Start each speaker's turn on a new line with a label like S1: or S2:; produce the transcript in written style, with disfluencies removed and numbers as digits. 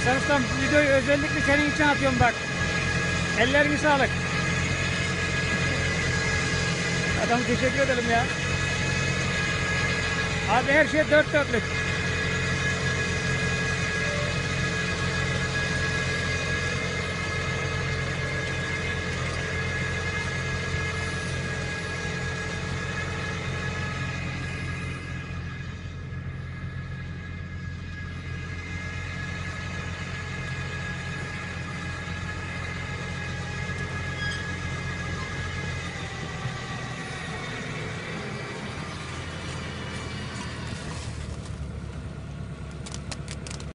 S1: Hasan Ustam, bu videoyu özellikle senin için atıyorum bak. Ellerine sağlık. Adam teşekkür ederim ya. Abi her şey dört dörtlük.